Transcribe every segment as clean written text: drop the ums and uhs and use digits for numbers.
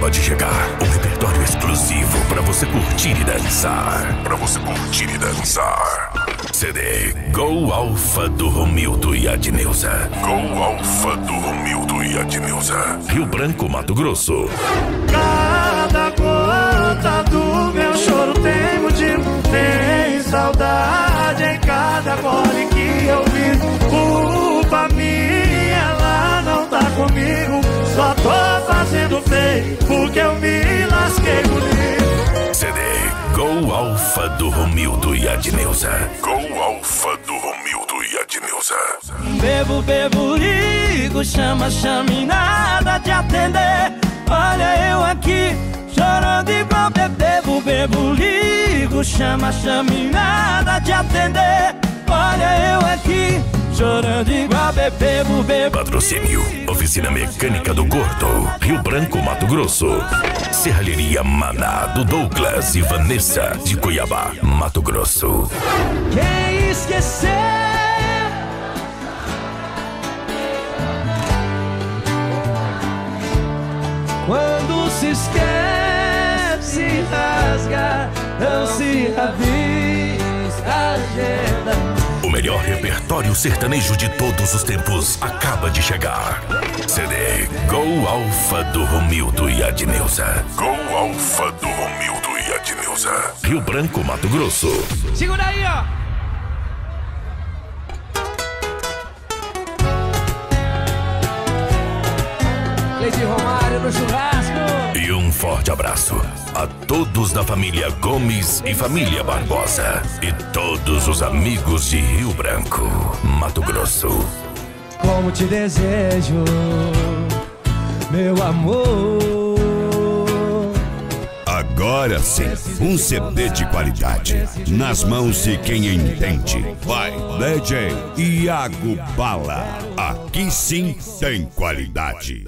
acaba de chegar. Um repertório exclusivo pra você curtir e dançar. CD Gol Alfa do Romildo e Adneuza. Rio Branco, Mato Grosso. Cada gota do meu choro tem motivo. Tem saudade em cada gole que eu vi. Culpa minha, ela não tá comigo. Só tô fazendo feio porque eu me lasquei bonito. CD Gol Alfa do Romildo e Adneuza. Bebo, ligo, chama e nada de atender. Olha eu aqui, chorando igual bebo, ligo, chama e nada de atender. Olha eu aqui, chorando igual bebo. Patrocínio Oficina Mecânica do Gordo, Rio Branco, Mato Grosso. Serralheria Maná do Douglas e Vanessa de Cuiabá, Mato Grosso. Quem esquecer quando se esquece, rasga, não se avisa a agenda. O melhor repertório sertanejo de todos os tempos acaba de chegar. CD Gol Alfa do Romildo e Adneuza. Rio Branco, Mato Grosso. Segura aí, ó. Cleide Romário no churrasco. E um forte abraço a todos da família Gomes e família Barbosa. E todos os amigos de Rio Branco, Mato Grosso. Como te desejo, meu amor. Agora sim, um CD de qualidade nas mãos de quem entende. Vai, DJ Iago Bala. Aqui sim tem qualidade.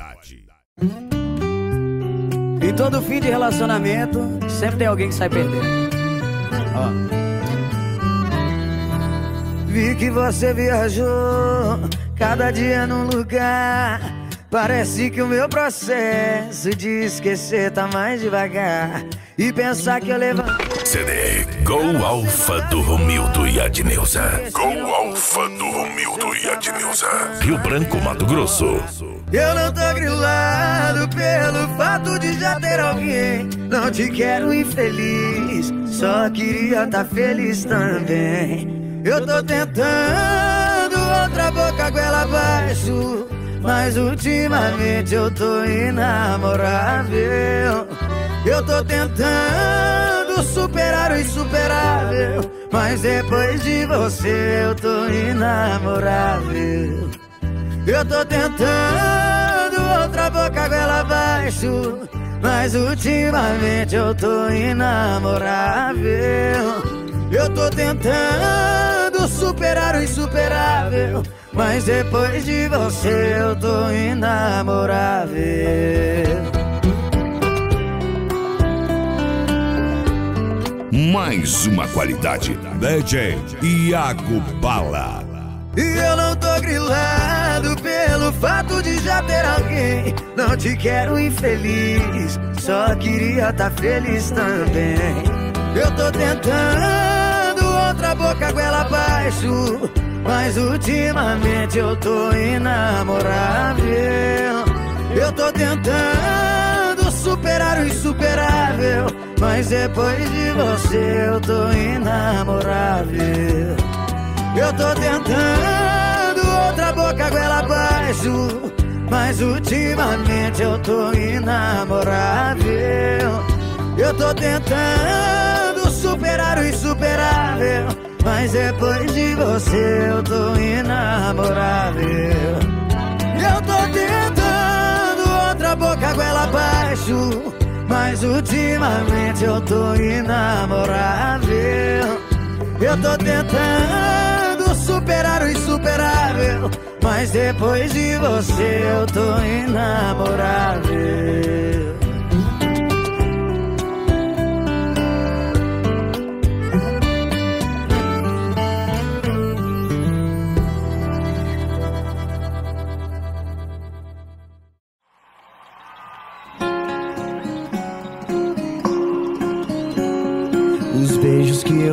Em todo fim de relacionamento, sempre tem alguém que sai perdendo. Ó. Vi que você viajou, cada dia num lugar. Parece que o meu processo de esquecer tá mais devagar. E pensar que eu levantei. CD Gol Alfa do Romildo e Adneuza. Rio Branco, Mato Grosso. Eu não tô grilado pelo fato de já ter alguém. Não te quero infeliz, só queria tá feliz também. Eu tô tentando outra boca goela abaixo, mas ultimamente eu tô inamorável. Eu tô tentando superar o insuperável, mas depois de você eu tô inamorável. Eu tô tentando outra boca goela abaixo, mas ultimamente eu tô inamorável. Eu tô tentando superar o insuperável, mas depois de você eu tô inamorável. Mais uma qualidade, DJ Iago Bala. E eu não tô grilado pelo fato de já ter alguém. Não te quero infeliz, só queria tá feliz também. Eu tô tentando outra boca goela abaixo, mas ultimamente eu tô inamorável. Eu tô tentando superar o insuperável, mas depois de você eu tô inamorável. Eu tô tentando outra boca goela abaixo, mas ultimamente eu tô inamorável. Eu tô tentando superar o insuperável, mas depois de você eu tô inamorável. Eu tô tentando outra boca goela abaixo, mas ultimamente eu tô inamorável. Eu tô tentando superar o insuperável, mas depois de você eu tô inamorável.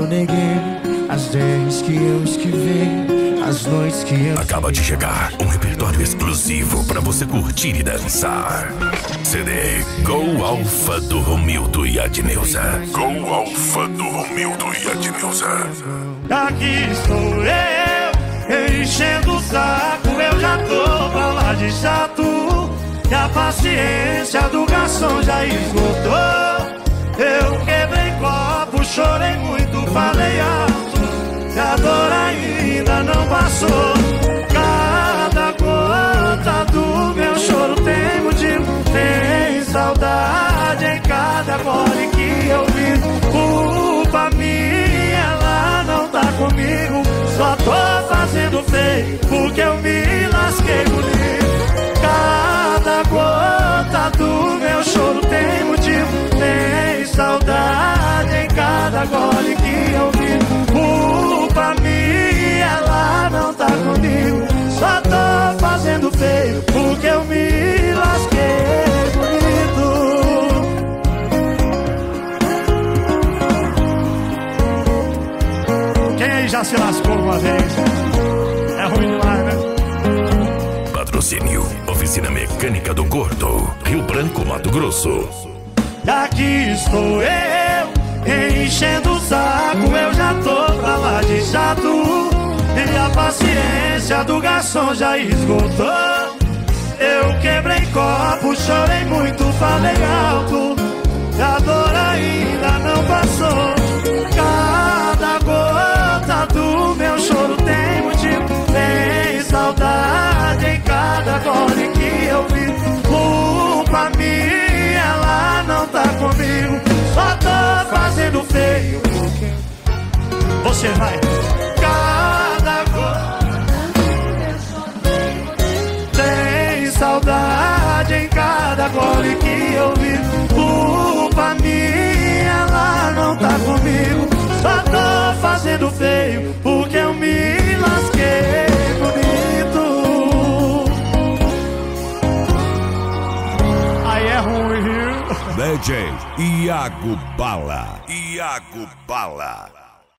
eu neguei, as vezes que eu esquivei, as noites que eu... Acaba de chegar um repertório exclusivo pra você curtir e dançar. CD Go Alfa do Romildo e Adneuza. Go Alfa do Romildo e Adneuza. Aqui estou eu, enchendo o saco, eu já tô pra lá de chato. E a paciência do garçom já esgotou. Eu quebrei copo, chorei muito, falei alto, e a dor ainda não passou. Cada gota do meu choro tem motivo, tem saudade em cada gole que eu vi. Culpa minha, ela não tá comigo, só tô fazendo feio porque eu me lasquei bonito. Cada gota do meu choro tem motivo, tem saudade em cada gole que eu vi. Culpa minha, ela não tá comigo, só tô fazendo feio porque eu me lasquei bonito. Quem aí já se lascou uma vez? É ruim demais, né? Patrocínio Oficina Mecânica do Gordo, Rio Branco, Mato Grosso. Aqui estou eu, enchendo o saco, eu já tô pra lá de chato. E a paciência do garçom já esgotou. Eu quebrei copo, chorei muito, falei alto, e a dor ainda não passou. Cada gota do meu choro tem motivo, tem saudade em cada gole que eu vi. Culpa minha, ela não tá comigo, só tô fazendo feio. Você vai. Cada gota tem saudade em cada gole que eu vi. Culpa minha, ela não tá comigo, só tô fazendo feio porque eu me lasquei bonito. Aí é ruim, viu? DJ Iago Bala. Iago Bala.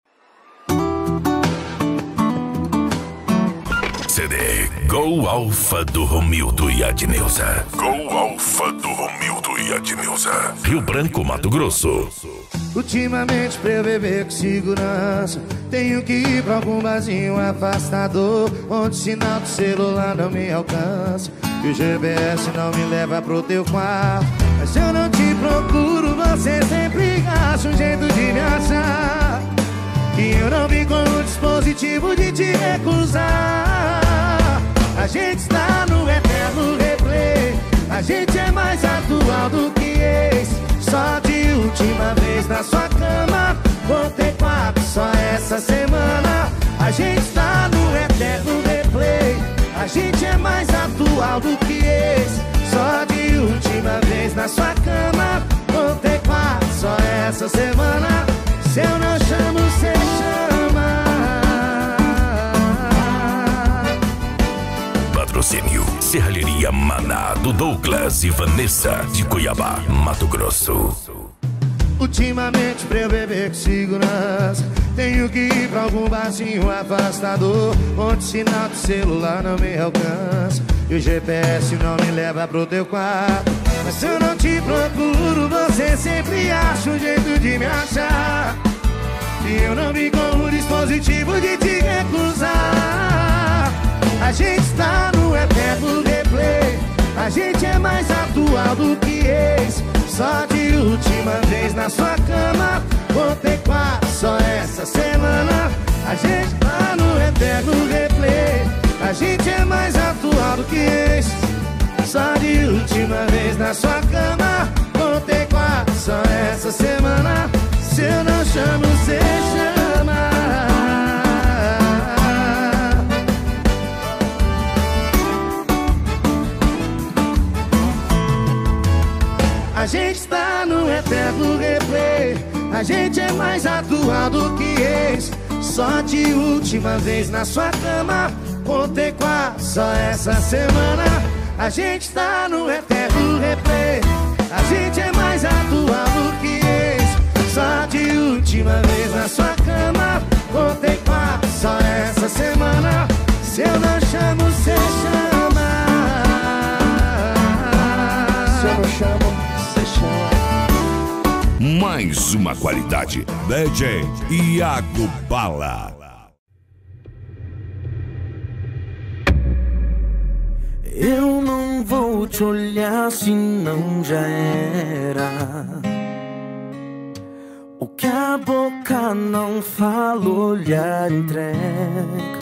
CD Go Alfa do Romildo e Adneuza. Go Alfa do Romildo e Adneuza. Rio Branco, Mato Grosso. Ultimamente pra eu beber com segurança, tenho que ir pra algum barzinho afastador, onde o sinal do celular não me alcança, e o GPS não me leva pro teu quarto. Mas se eu não te procuro, você sempre acha um jeito de me achar, e eu não vim com o dispositivo de te recusar. A gente está no eterno replay, a gente é mais atual do que ex. Só de última vez na sua cama, contei 4 só essa semana. A gente está no eterno replay, a gente é mais atual do que ex. Só de última vez na sua cama, contei 4 só essa semana. Se eu não chamo, cê chama. Patrocínio Serralheria Maná do Douglas e Vanessa de Cuiabá, Mato Grosso. Ultimamente pra eu beber com segurança, tenho que ir pra algum barzinho afastador, onde o sinal do celular não me alcança, e o GPS não me leva pro teu quarto. Mas se eu não te procuro, você sempre acha um jeito de me achar, e eu não vim com o dispositivo de te recusar. A gente está no eterno replay, a gente é mais atual do que ex. Só de última vez na sua cama, contei 4 só essa semana. A gente tá no eterno replay, a gente é mais atual do que ex. Só de última vez na sua cama, contei 4 só essa semana. Se eu não chamo, cê chama. A gente está no eterno replay, a gente é mais atual do que ex. Só de última vez na sua cama, contei 4 só essa semana. A gente tá no eterno replay, a gente é mais atual do que ex. Só de última vez na sua cama, essa semana. Se eu não chamo, cê chama. Se eu não chamo, cê chama. Mais uma qualidade. DJ Iago Bala. Eu não vou te olhar se não já era. O que a boca não fala, olhar entrega.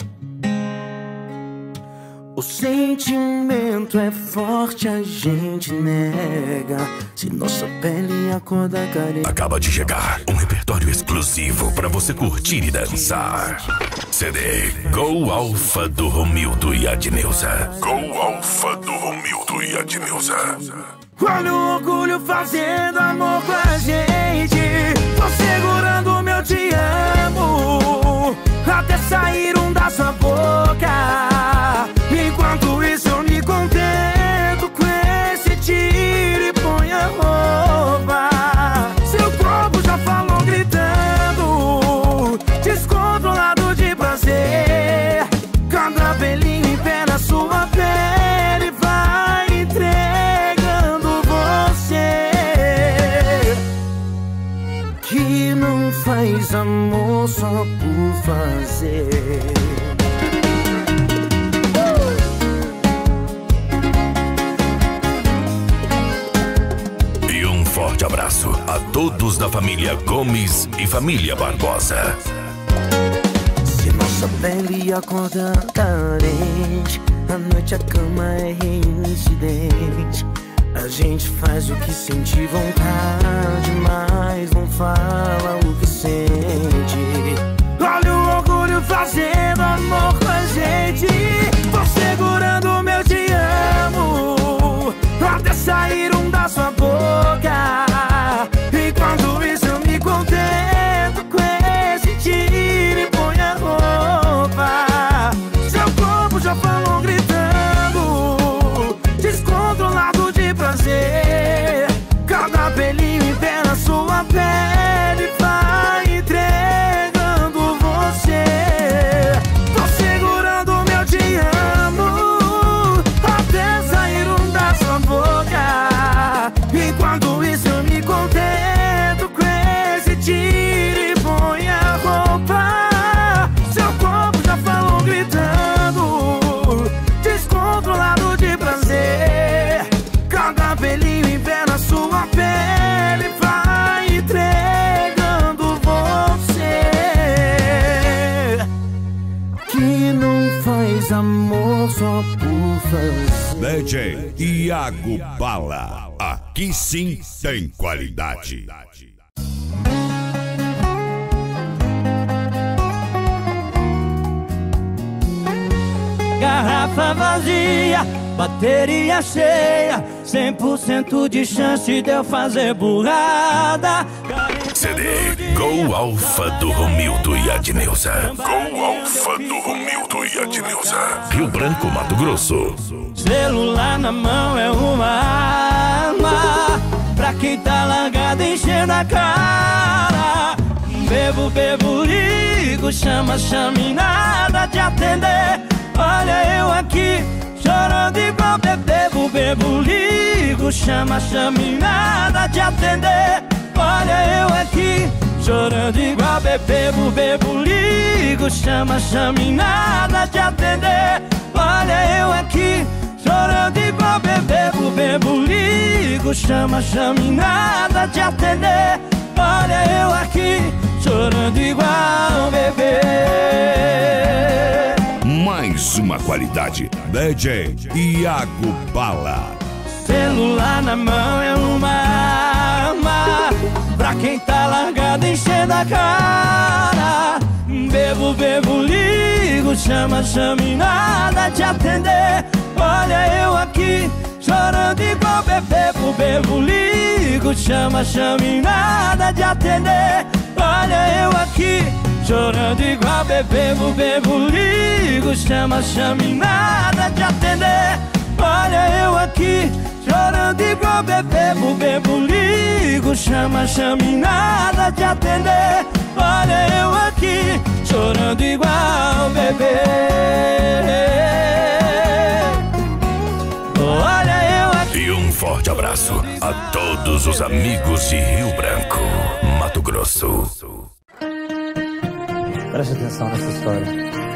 O sentimento é forte, a gente nega. Se nossa pele acorda careta. Acaba de chegar um repertório exclusivo pra você curtir e dançar. CD Go Alfa do Romildo e Adneuza. Go Alfa do Romildo e Adneuza. Olha o orgulho fazendo amor com a gente. Tô segurando meu te amo até sair da sua boca. Enquanto isso eu me contento com esse tiro e põe a roupa. Seu corpo já falou gritando, descontrolado de prazer. Cada pelinho em pé na sua pele vai entregando você. Que não faz amor só por fazer. Forte abraço a todos da família Gomes e família Barbosa. Se nossa pele acorda carente, à noite a cama é reincidente. A gente faz o que sente vontade, mas não fala o que sente. Olha o orgulho fazendo amor com a gente. Tô segurando meu te amo até sair da sua boca. Enquanto isso eu me contento com esse tiro e põe a roupa. Seu corpo já falou gritando, descontrolado de prazer. Cada pelinho em pé na sua pele vai entregando você. Tô segurando meu te amo até sair da sua boca. Enquanto isso eu me contento com esse tiro e põe a roupa. Seu corpo já falou gritando, descontrolado de prazer. Cada pelinho em pé na sua pele vai entregando você. Que não faz amor só por fazer. DJ Iago Bala. Aqui sim tem qualidade. Garrafa vazia, bateria cheia, 100% de chance de eu fazer burrada. CD Go Alfa do Romildo e Adneuza. Go Alfa do Romildo e Adneuza. Rio Branco, Mato Grosso. Celular na mão é uma arma pra quem tá largado enchendo a cara. Bebo, bebo, ligo, chama, chame, nada de atender. Olha eu aqui, chorando igual bebo, bebo, ligo, chama, chame, nada de atender. Olha eu aqui, chorando igual bebo, bebo, ligo, chama, chame, nada de atender. Olha eu aqui, chorando igual bebo, bebo, ligo, chama, chame, nada de atender. Olha eu aqui, chorando igual bebê. Mais uma qualidade. DJ Iago Bala. Celular na mão é uma arma pra quem tá largado enchendo a cara. Bebo, bebo, ligo, chama, chame, nada de atender. Olha eu aqui, chorando igual bebo, bebo, ligo, chama, chame, nada de atender. Olha eu aqui, chorando igual bebo, bebo, ligo, chama, chame, nada de atender. Olha eu aqui, chorando igual bebo, bebo, ligo, chama, chame, nada de atender. Olha eu aqui, chorando igual bebê. Olha eu aqui. E um forte abraço a todos os amigos de Rio Branco, Mato Grosso. Preste atenção nessa história.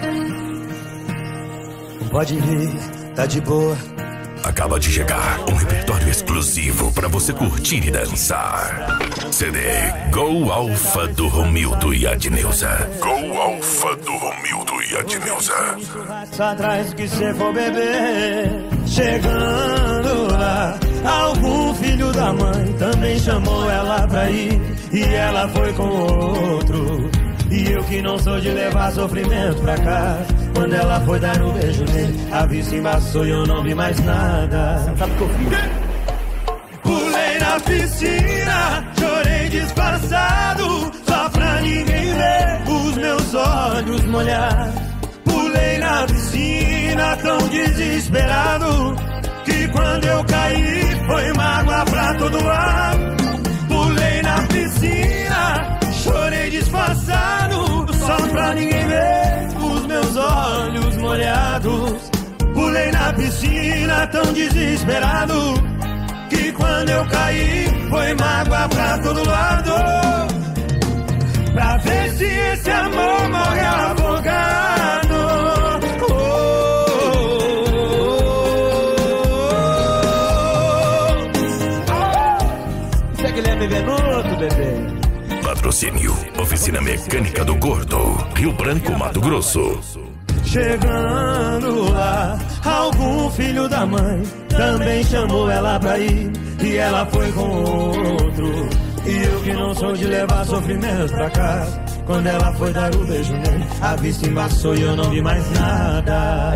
Pode vir, tá de boa. Acaba de chegar um repertório exclusivo pra você curtir e dançar. CD Gol Alfa do Romildo e Adneuza. Gol Alfa do Romildo e Adneuza. Atrás que cê for beber. Chegando lá, algum filho da mãe também chamou ela pra ir. E ela foi com outro. E eu que não sou de levar sofrimento pra casa. Quando ela foi dar um beijo nele, a vista embaçou e eu não vi mais nada. Sabe o que eu fiz? Pulei na piscina, chorei disfarçado, só pra ninguém ver os meus olhos molhados. Pulei na piscina tão desesperado, que quando eu caí foi mágoa pra todo lado. Pulei na piscina, chorei disfarçado, só pra ninguém ver os meus olhos molhados. Pulei na piscina tão desesperado, que quando eu caí foi mágoa pra todo lado. Pra ver se esse amor morre afogado. Você que leva Bebenuto, bebê. Patrocínio Oficina Mecânica do Gordo, Rio Branco, Mato Grosso. Chegando lá, algum filho da mãe também chamou ela pra ir. E ela foi com outro. E eu que não sou de levar sofrimento pra casa. Quando ela foi dar o beijo nele, a vista embaçou e eu não vi mais nada.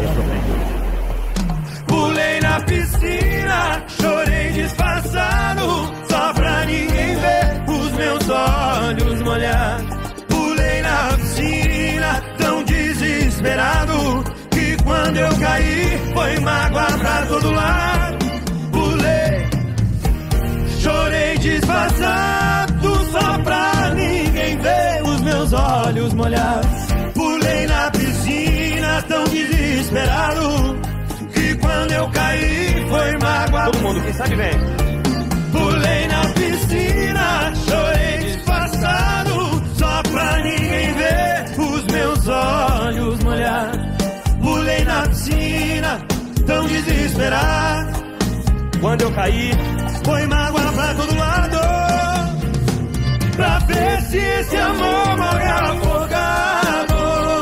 Pulei na piscina, chorei disfarçado, só pra ninguém ver os meus olhos molhados. Pulei na piscina tão desesperado, que quando eu caí foi mágoa pra todo lado. Pulei, chorei disfarçado, só pra ninguém ver os meus olhos molhados. Pulei na piscina tão desesperado, que quando eu caí foi mágoa. Todo mundo, quem sabe vem. Pulei na piscina, chorei disfarçado, só pra ninguém ver os meus olhos molhados. Pulei na piscina, tão desesperado, Quando eu caí, foi mágoa pra todo lado. Pra ver se esse amor morre afogado.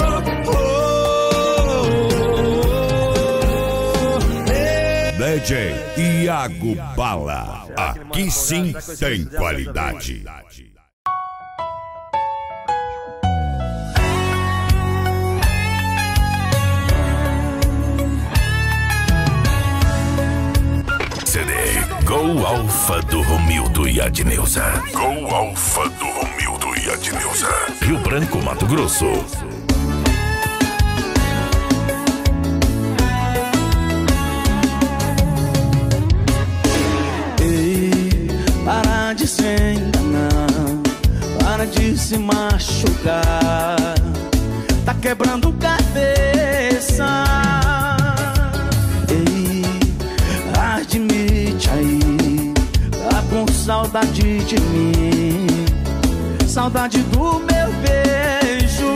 DJ Iago Bala. Aqui sim tem qualidade. CD Gol Alfa do Romildo e Adneuza. Gol Alfa do Romildo e Adneuza. Rio Branco, Mato Grosso. Para de se enganar, para de se machucar, tá quebrando cabeça. Ei, admite aí, tá com saudade de mim, saudade do meu beijo.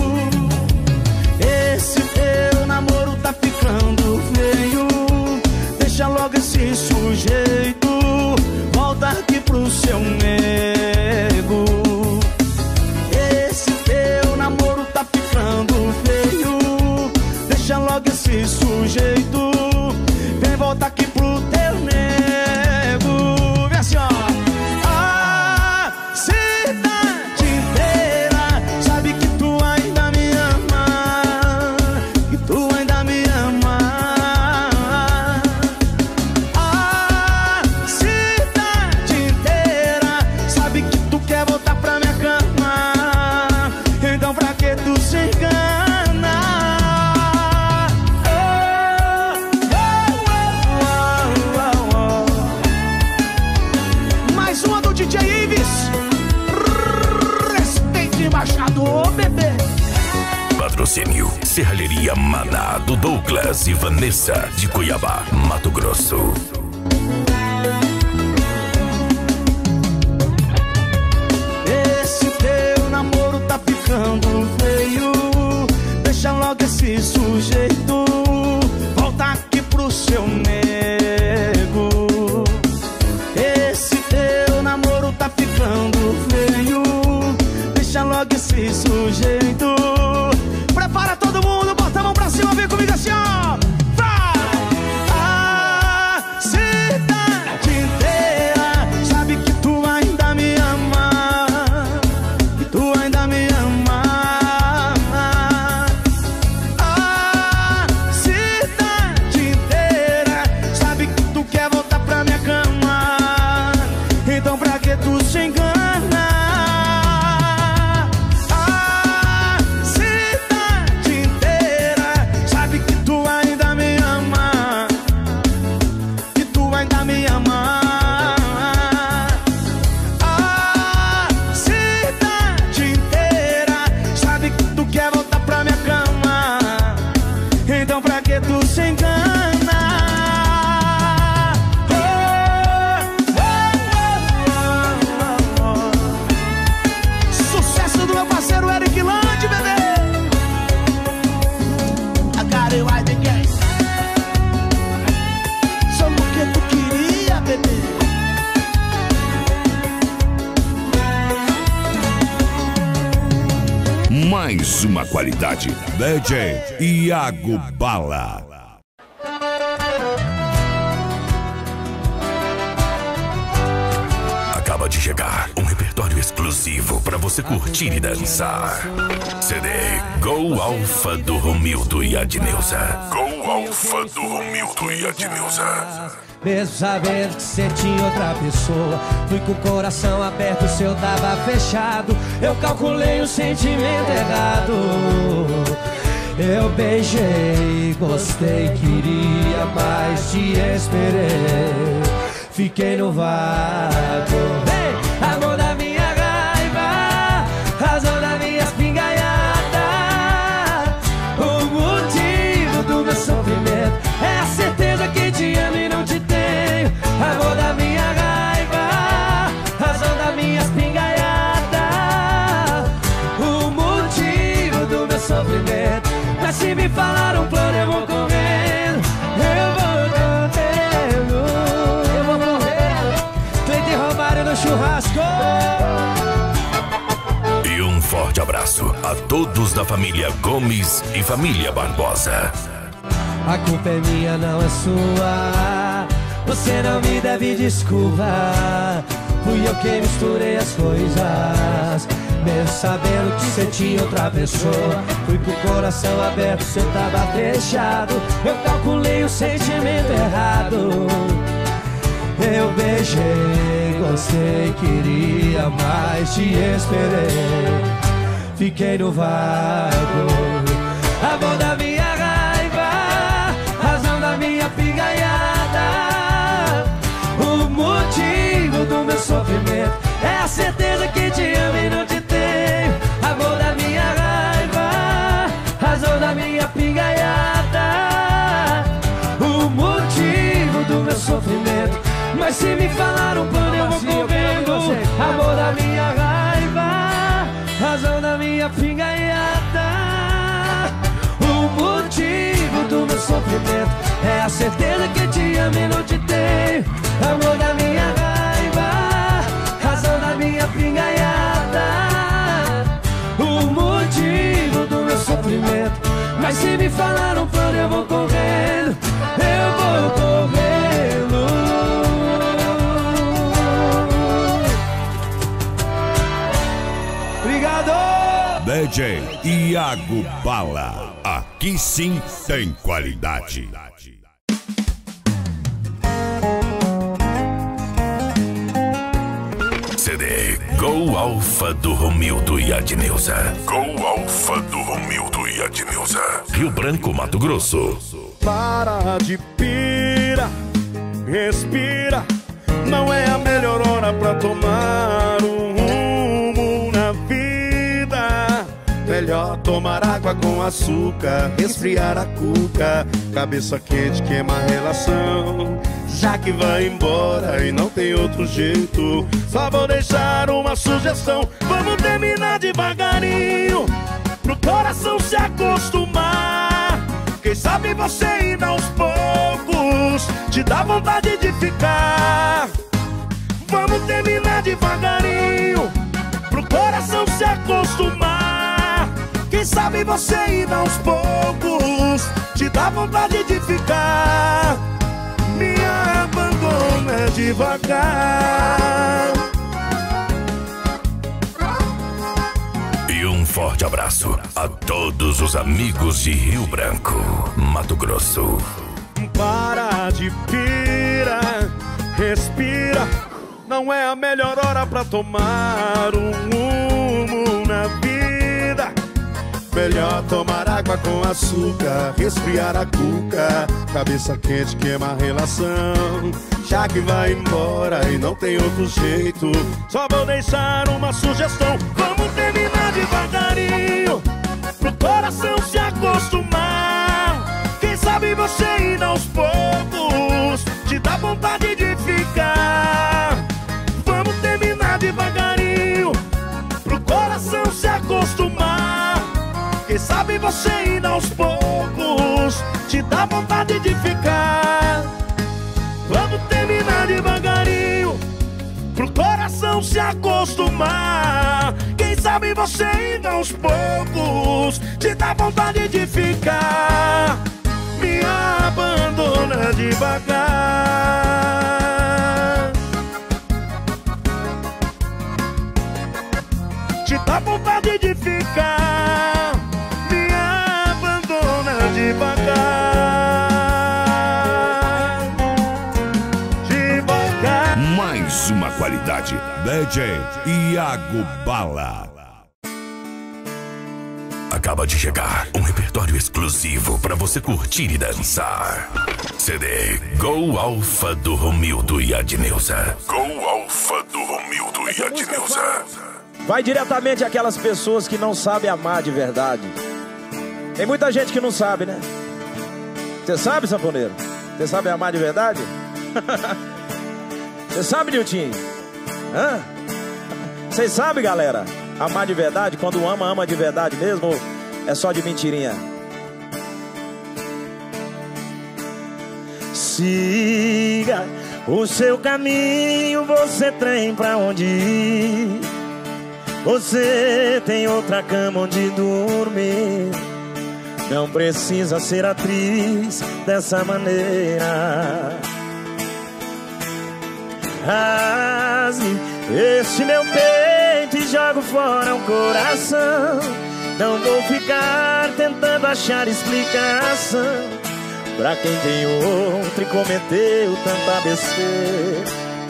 Esse teu namoro tá ficando feio, deixa logo esse sujeito, volta aqui pro seu nego. Esse teu namoro tá ficando feio, deixa logo esse sujeito, vem volta aqui pro teu nego. Vem assim, ó. A cidade inteira sabe que tu ainda me ama, que tu ainda me ama. Patrocínio Serralheria Maná, do Douglas e Vanessa, de Cuiabá, Mato Grosso. Esse teu namoro tá ficando feio, deixa logo esse sujeito, volta aqui pro seu nego. Esse teu namoro tá ficando feio, deixa logo esse sujeito. Prepara todo mundo, bota a mão pra cima, vem comigo assim, ó. Vai! A cidade inteira sabe que tu ainda me ama, que tu ainda me ama. A cidade inteira sabe que tu quer voltar pra minha cama, então pra que tu se engana? Mais uma qualidade. DJ Iago Bala. Acaba de chegar um repertório exclusivo pra você curtir e dançar. CD Go Alfa do Romildo e Adneuza. Go Alfa do Romildo e Adneuza. Mesmo sabendo que você tinha outra pessoa, fui com o coração aberto, o seu tava fechado. Eu calculei o sentimento errado. Eu beijei, gostei, queria mais, te esperei. Fiquei no vago. Hey! Amor da minha raiva, razão da minha espingaiada, o motivo do meu sofrimento é a certeza que te amo e não te tenho. Amor da minha raiva, razão da minha espingaiada, o motivo do meu sofrimento. Mas se me falar um plano eu vou correndo, eu vou correndo, eu vou correndo. Cleiton Romário no churrasco. E um forte abraço a todos da família Gomes e família Barbosa. A culpa é minha, não é sua. Você não me deve desculpa. Fui eu quem misturei as coisas, mesmo sabendo que você tinha outra pessoa. Fui com o coração aberto, você tava fechado. Eu calculei o sentimento errado. Eu beijei, gostei, queria mais, te esperei. Fiquei no vago. Amor da minha raiva, razão da minha pingaiada, o motivo do meu sofrimento é a certeza que te amo e não te tenho. Amor da minha raiva, razão da minha pingaiada, o motivo do meu sofrimento. Mas se me falar um plano eu vou correndo. Amor da minha raiva, razão da minha pingaiada, o motivo do meu sofrimento é a certeza que te amo e não te tenho. Amor da minha raiva, razão da minha pingaiada, o motivo do meu sofrimento. Mas se me falar um plano eu vou correndo, eu vou correndo. Obrigado! DJ Iago Bala. Aqui sim tem qualidade. CD Go Alfa do Romildo e Adneuza. Go Alfa do Romildo e Adneuza. Rio Branco, Mato Grosso. Para de pira, respira. Não é a melhor hora pra tomar um rumo na vida. Melhor Melhor tomar água com açúcar, resfriar a cuca. Cabeça quente queima a relação, já que vai embora e não tem outro jeito. Só vou deixar uma sugestão: vamos terminar devagarinho, pro coração se acostumar. Quem sabe você indo aos poucos te dá vontade de ficar. Vamos terminar devagarinho, pro coração se acostumar. Quem sabe você indo aos poucos te dá vontade de ficar. Me abandona devagar. E um forte abraço a todos os amigos de Rio Branco, Mato Grosso. Para de pira, respira. Não é a melhor hora pra tomar um rumo na vida. Melhor tomar água com açúcar, resfriar a cuca. Cabeça quente queima a relação, já que vai embora e não tem outro jeito. Só vou deixar uma sugestão: vamos terminar devagarinho, pro coração se acostumar. Quem sabe você indo aos poucos te dá vontade de ficar. Vamos terminar devagarinho, pro coração se acostumar. Quem sabe você indo aos poucos te dá vontade de ficar. Vamos terminar devagarinho, pro coração se acostumar. Quem sabe você indo aos poucos te dá vontade de ficar. Me abandona devagar. Te dá vontade de ficar. Me abandona devagar. Devagar. Mais uma qualidade. DJ Iago Bala. Acaba de chegar um repertório exclusivo pra você curtir e dançar. CD Gol Alfa do Romildo e Adneuza. Gol Alfa do Romildo e Adneuza. Vai diretamente àquelas pessoas que não sabem amar de verdade. Tem muita gente que não sabe, né? Você sabe, sanfoneiro? Você sabe amar de verdade? Você sabe, Niltinho? Hã? Vocês sabem, galera? Amar de verdade? Quando ama, ama de verdade mesmo? Ou é só de mentirinha? Siga o seu caminho, você tem pra onde ir. Você tem outra cama onde dormir. Não precisa ser atriz dessa maneira. Rasgue este meu peito e jogo fora o coração. Não vou ficar tentando achar explicação pra quem tem outro e cometeu tanta besteira.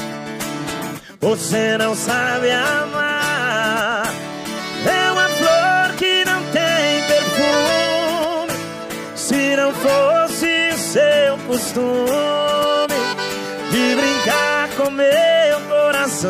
Você não sabe amar. É uma flor que não tem perfume. Se não fosse o seu costume de brincar com meu coração,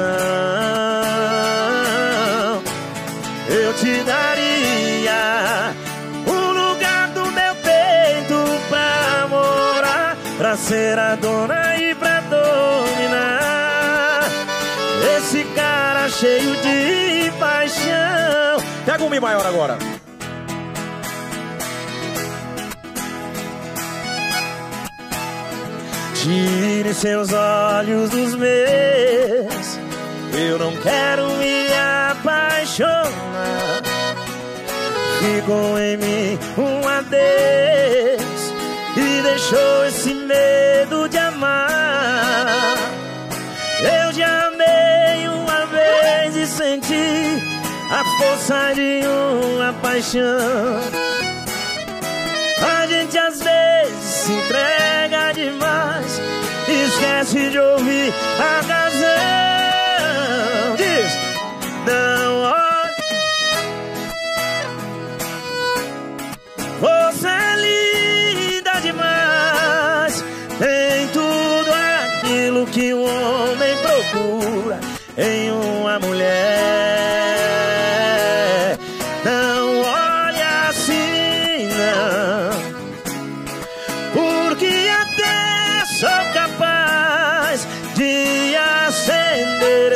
eu te daria um lugar do meu peito pra morar, pra ser a dona e pra dominar esse cara cheio de paixão. Pega um Mi maior agora. Tire seus olhos dos meus, eu não quero me apaixonar. Ficou em mim um adeus e deixou esse medo de amar. Eu já amei uma vez e senti a força de uma paixão. A gente às vezes se entrega demais, esquece de ouvir a razão. Diz, não olhe, você é linda demais, tem tudo aquilo que um homem procura em uma mulher. Não olhe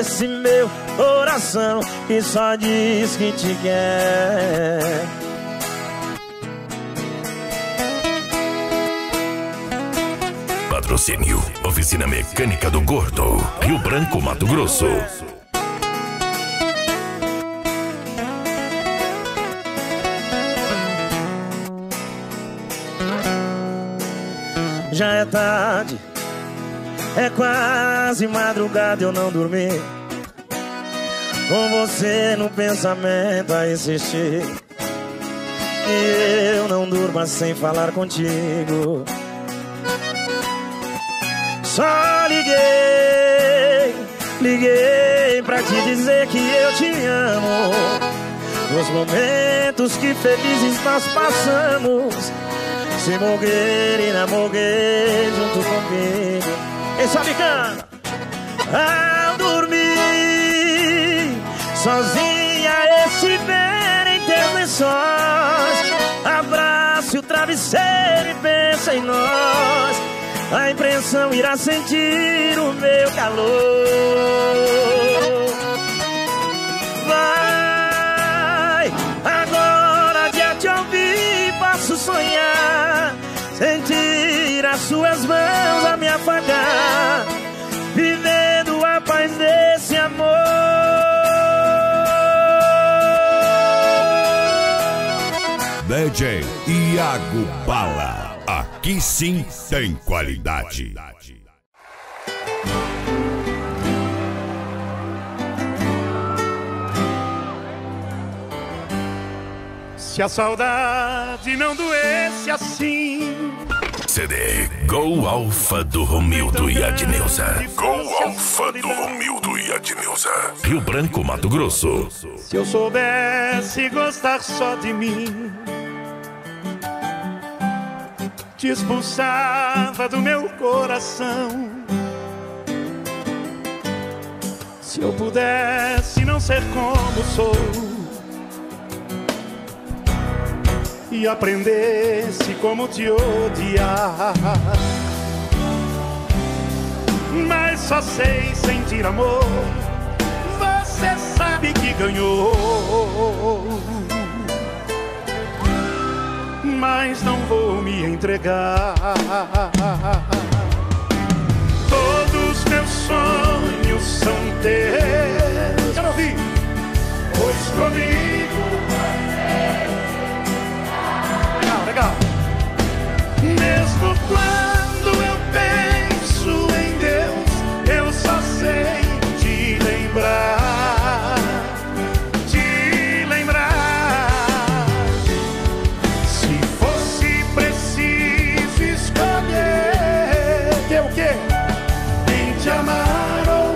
esse meu coração que só diz que te quer. Patrocínio Oficina Mecânica do Gordo, Rio Branco, Mato Grosso. Já é tarde, é quase madrugada, eu não dormi, com você no pensamento a insistir. E eu não durmo sem falar contigo. Só liguei pra te dizer que eu te amo. Nos momentos que felizes nós passamos, se morrer e não morrer junto comigo. Quem sabe canta? Ao dormir sozinha, estiver em teus lençóis, abrace o travesseiro e pensa em nós. A impressão irá sentir o meu calor. Vai, agora de te ouvir posso sonhar, sentir as suas mãos a me afagar, vivendo a paz desse amor. DJ Iago Bala. Aqui sim tem qualidade. Se a saudade não doesse assim. CD Gol Alfa do Romildo e Adneuza. Gol Alfa do Romildo e Adneuza. Rio Branco, Mato Grosso. Se eu soubesse gostar só de mim, te expulsava do meu coração. Se eu pudesse não ser como sou e aprendesse como te odiar, mas só sei sentir amor. Você sabe que ganhou, mas não vou me entregar. Todos meus sonhos são teus. Quero ouvir. Pois comigo você. Legal. Mesmo quando eu penso em Deus, eu só sei te lembrar. Te lembrar. Se fosse preciso escolher, que é o quê? Em te amar ou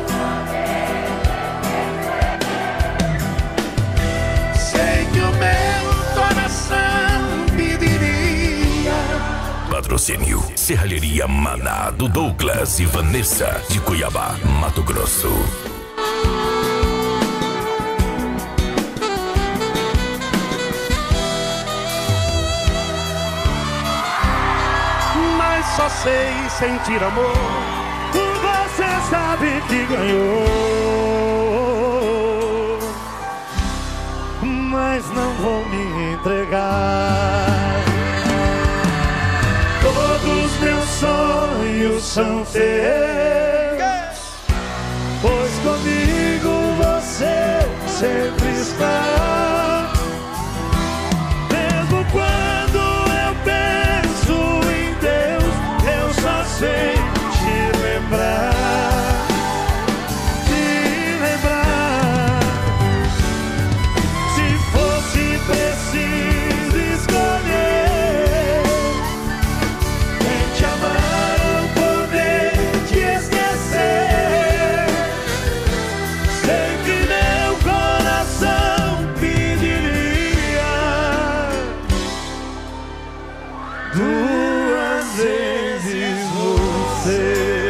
sei que o meu coração pediria. Patrocínio Serralheria Maná do Douglas e Vanessa de Cuiabá, Mato Grosso. Mas só sei sentir amor. Você sabe que ganhou, mas não vou me entregar. Todos meus sonhos são teus, pois comigo você sempre está. Mesmo quando eu penso em Deus, eu só sei te lembrar. Te lembrar. Se fosse preciso escolher em te amar ou poder te esquecer, sei que meu coração pediria duas vezes você.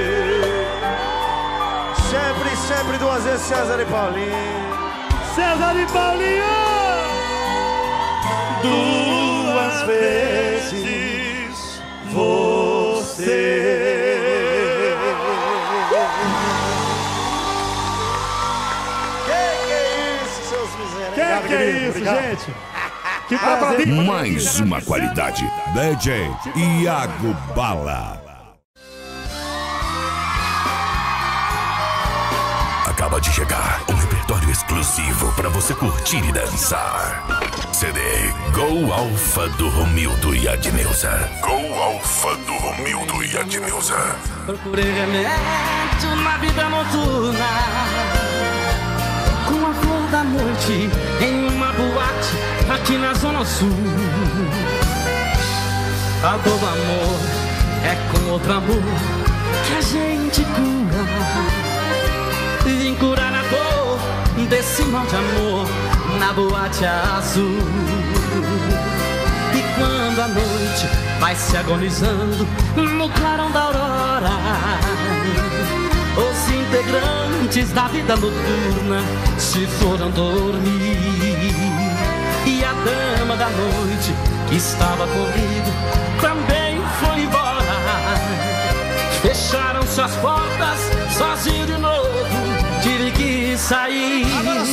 Sempre duas vezes César e Paulinho. César e Paulinho. Duas vezes você. que é isso, gente? Que prazer. Mais uma qualidade. DJ Iago Bala. Acaba de chegar um repertório exclusivo pra você curtir e dançar. CD Go Alfa do Romildo e Adneuza. Go Alfa do Romildo e Adneuza. Procurei remédio na vida noturna, com a flor da noite em uma boate aqui na Zona Sul. A dor do amor é com outro amor que a gente cura. Vim curar a dor desse mal de amor na boate azul. E quando a noite vai se agonizando no clarão da aurora, os integrantes da vida noturna se foram dormir. E a dama da noite que estava comigo também foi embora. Fecharam suas portas, sozinho de novo, tive que sair.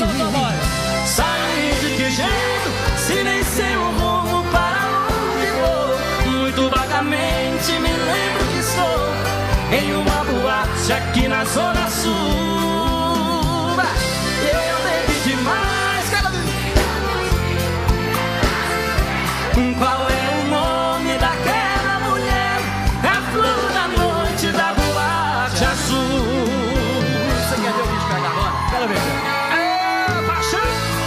Sair de que jeito, se nem sei o rumo para onde vou. Muito vagamente me lembro que estou em uma boate aqui na Zona Sul. Eu bebi demais, cara. Qual é o nome daquela mulher? A flor da noite da boate azul. Você quer ver o vídeo pegar agora? Quero ver. É, paixão.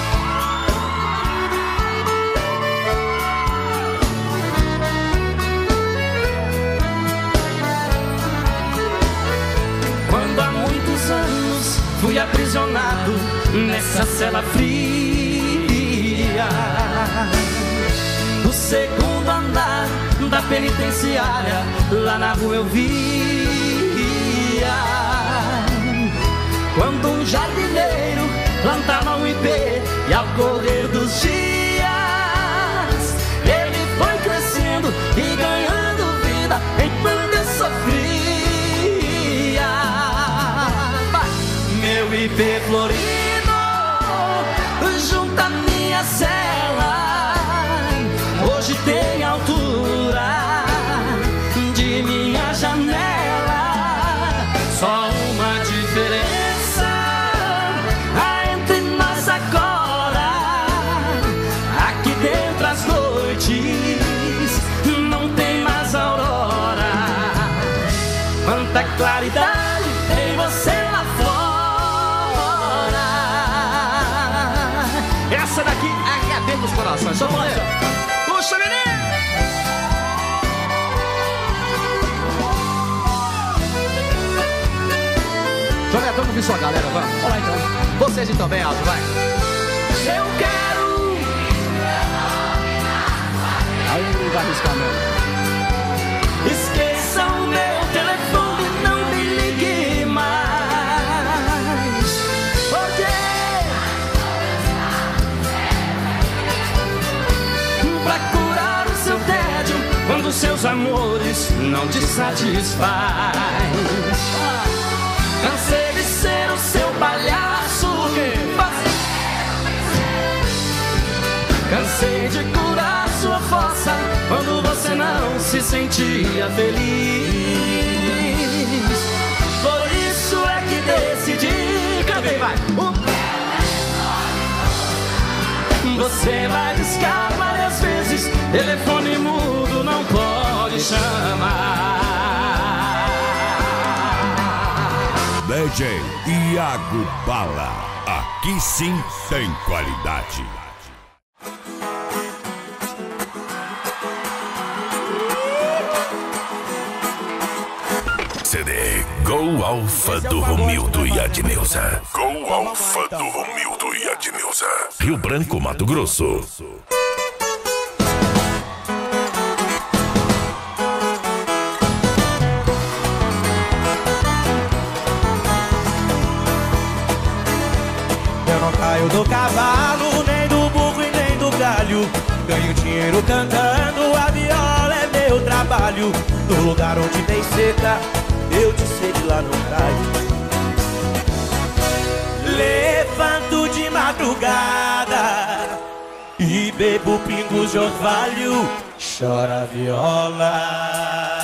Quando há muitos anos fui aprisionado nessa cela fria, no segundo andar da penitenciária, lá na rua eu via, quando um jardineiro plantava um ipê, e ao correr dos dias ele foi crescendo e ganhando vida enquanto eu sofria. Meu ipê florido junto à minha cela hoje tem altura de minha janela. Só uma diferença há entre nós agora. Aqui dentro as noites não tem mais aurora. Quanta claridade tem você lá fora. Essa daqui arrebenta os corações. Só vamos ver. Puxa, menino! Joga, vamos ouvir sua galera, vamos. Vamos lá então. Vocês então, bem alto, vai. Eu quero. Aí não vai arriscar, não. Esqueça o meu telefone, não me ligue mais. Porque pra curar o seu tédio quando seus amores não te satisfaz. Cansei de ser o seu palhaço. Cansei de curar sua fossa quando você não se sentia feliz. Por isso é que decidi. Cantei, vai. Você vai discar várias vezes, telefone mudo não pode chamar. DJ Iago Bala. Aqui sim tem qualidade. CD Go Alfa do Romildo e Adneuza. Go Alfa do Romildo e Adneuza. Rio Branco, Mato Grosso. Eu não caio do cavalo, nem do burro e nem do galho. Ganho dinheiro cantando, a viola é meu trabalho. No lugar onde tem seca, eu te sei de lá no caio. Levanto de madrugada bebo pingos de orvalho, chora viola.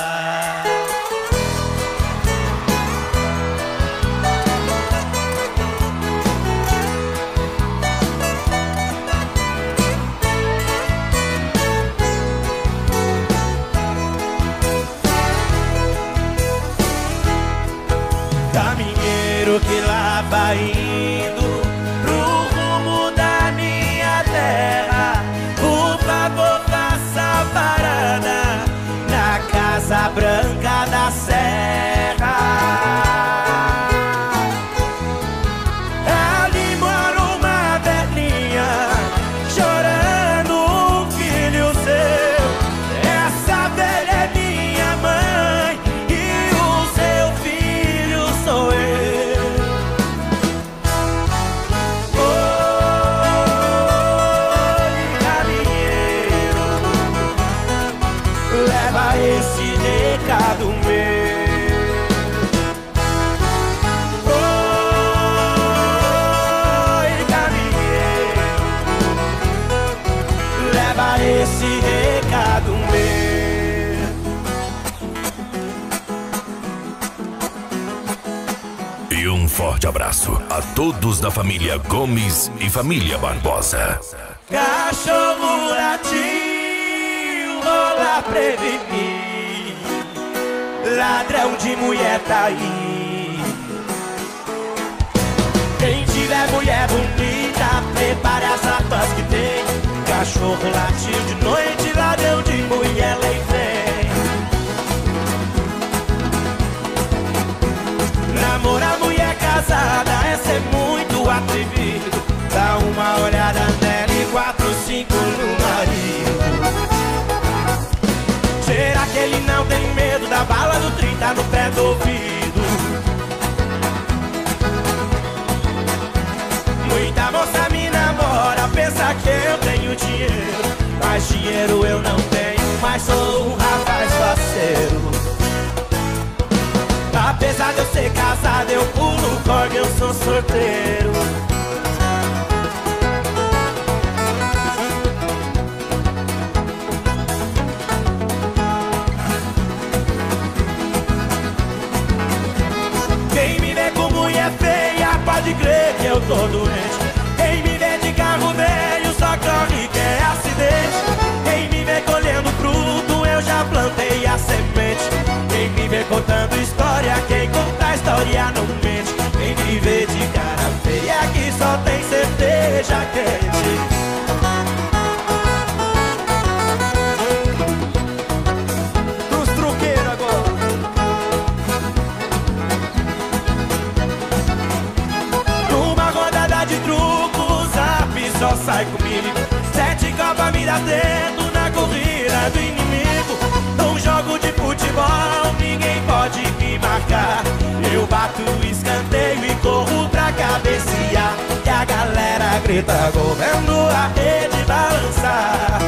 Caminheiro que lá vai indo pro rumo da minha terra, por favor faça parada na Casa Branca da Serra. Ali mora uma velhinha chorando um filho seu. Essa velha é minha mãe e o seu filho sou eu. Oi, caminheiro, leva esse recado meu. Oi, caminheiro, leva esse recado meu. E um forte abraço a todos da família Gomes e família Barbosa. Cachorro latiu, rola prevenir, ladrão de mulher tá aí. Quem tiver mulher bonita, prepare as armas que tem. Cachorro latiu de noite, ladrão de mulher lei vem. Namorar mulher casada é ser muito atrevido. Dá uma olhada nela e 4, 5 no marido. Será que ele não tem medo da bala do 30 no pé do ouvido? Muita moça me namora, pensa que eu tenho dinheiro, mas dinheiro eu não tenho, mas sou um rapaz faceiro. Apesar de eu ser casado, eu pulo corda, eu sou sorteiro. Quem me vê com mulher feia, pode crer que eu tô doente. Quem me vê de carro velho, só corre que é acidente. Quem me vê colhendo fruto, eu já plantei a semente. Quem me vê contando história, quem conta a história não mente. Quem me vê de cara feia, que só tem cerveja quente. Dos truqueiros agora. Numa rodada de truco, o Zap só sai comigo. 7 copas me dá dedo na corrida do inimigo. Num jogo de futebol, ninguém pode me marcar. Eu bato o escanteio e corro pra cabecear. E a galera grita gol, vendo a rede balançar.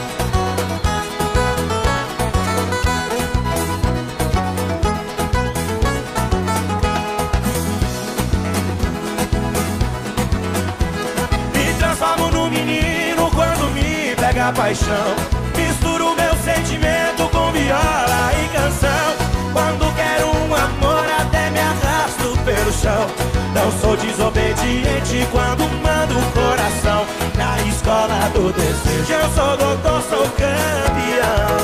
Me transformo num menino quando me pega a paixão. Misturo meu sentimento com viola e canção. Quando quero um amor até me arrasto pelo chão. Não sou desobediente quando mando o coração. Na escola do desejo eu sou doutor, sou campeão.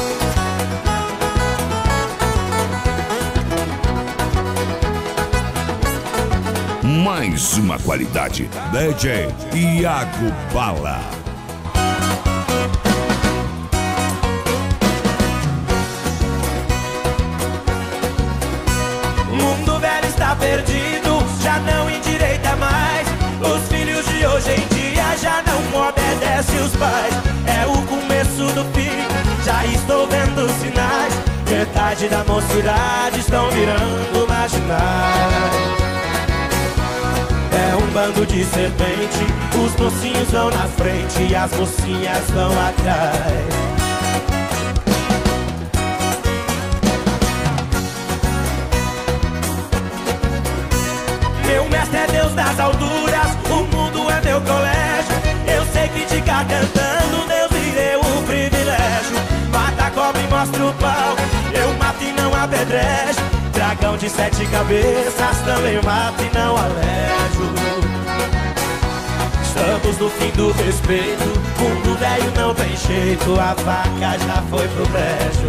Mais uma qualidade. DJ Iago Bala. Perdido, já não endireita mais. Os filhos de hoje em dia já não obedecem os pais. É o começo do fim, já estou vendo sinais. Metade da mocidade estão virando marginais. É um bando de serpente, os mocinhos vão na frente e as mocinhas vão atrás. Meu mestre é Deus das alturas, o mundo é meu colégio. Eu sei criticar cantando apedrejo. Dragão de 7 cabeças também mato e não alejo. Estamos no fim do respeito, mundo velho não tem jeito, a vaca já foi pro brejo.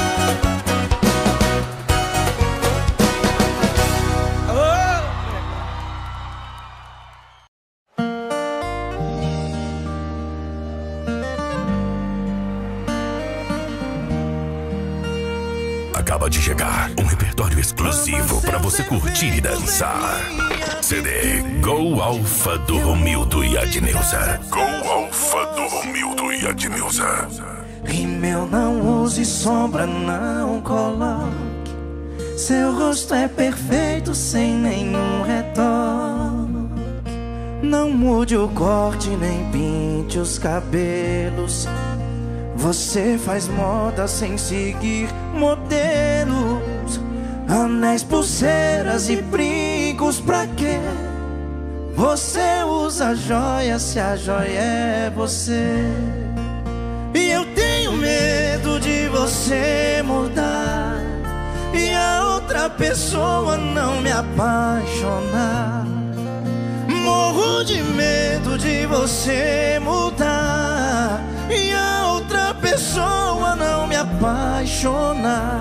Acaba de chegar um repertório exclusivo pra você curtir e dançar. CD Go Alfa do Romildo e Adneuza. Go Alfa do Romildo e Adneuza. Rímel, não use sombra, não coloque. Seu rosto é perfeito sem nenhum retoque. Não mude o corte nem pinte os cabelos. Você faz moda sem seguir modelos. Anéis, pulseiras e brincos pra quê? Você usa joia se a joia é você. E eu tenho medo de você mudar e a outra pessoa não me apaixonar. Morro de medo de você mudar e a outra pessoa não me apaixonar.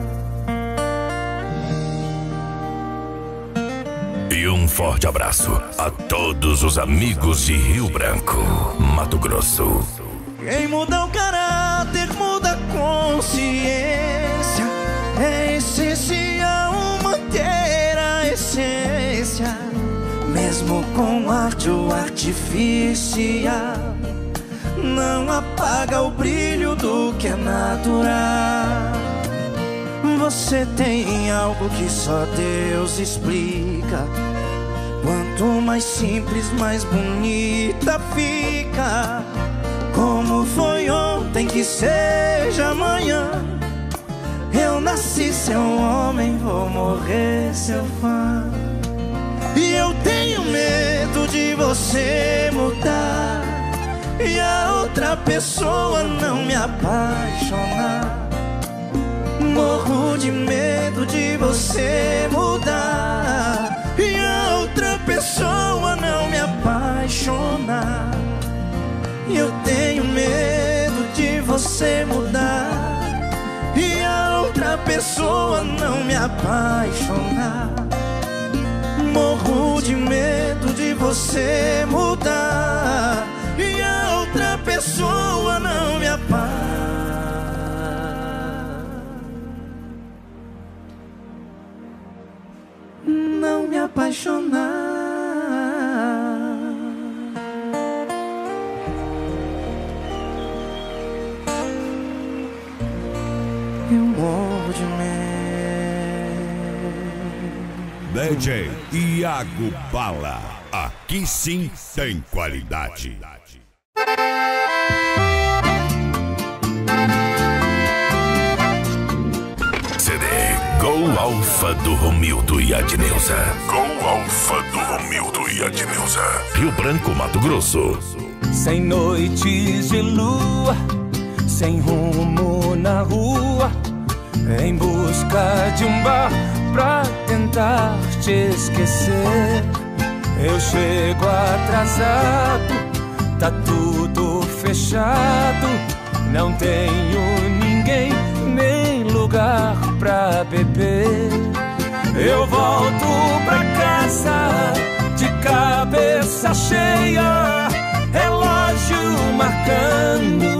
E um forte abraço a todos os amigos de Rio Branco, Mato Grosso. Quem muda o caráter muda a consciência. É essencial manter a essência, mesmo com arte ou artificial. Não apaga o brilho do que é natural. Você tem algo que só Deus explica. Quanto mais simples, mais bonita fica. Como foi ontem, que seja amanhã. Eu nasci seu homem, vou morrer seu fã. E eu tenho medo de você mudar e a outra pessoa não me apaixonar. Morro de medo de você mudar e a outra pessoa não me apaixonar. Eu tenho medo de você mudar e a outra pessoa não me apaixonar. Morro de medo de você mudar e a outra pessoa não me apaixonar. Não me apaixonar. Eu morro de medo. DJ Iago Bala. Aqui sim tem qualidade. CD Go Alfa do Romildo e Adneuza. Go Alfa do Romildo e Adneuza. Rio Branco, Mato Grosso. Sem noites de lua, sem rumo na rua, em busca de um bar pra tentar te esquecer. Eu chego atrasado, tá tudo fechado, não tenho ninguém nem lugar pra beber. Eu volto pra casa de cabeça cheia, relógio marcando